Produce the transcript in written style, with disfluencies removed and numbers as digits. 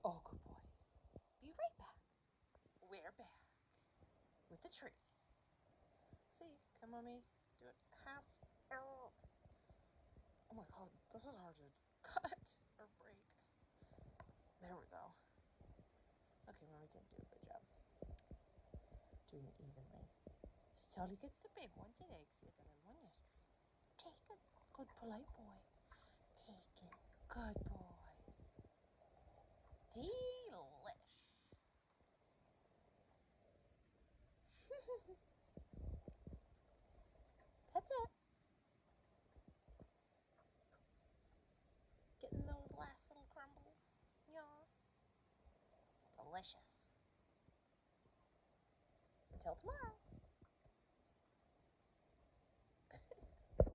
Oh, good boys. Be right back. We're back with the tree. See, can mommy do it half? Oh my god, this is hard to cut or break. There we go. Okay, mommy didn't do a good job doing it evenly. So Charlie gets the big one today because he had the little one yesterday. Take it. Good, polite boy. Take it. Good boys. Delish. That's it. Getting those last little crumbles. Yeah. Delicious. Until tomorrow.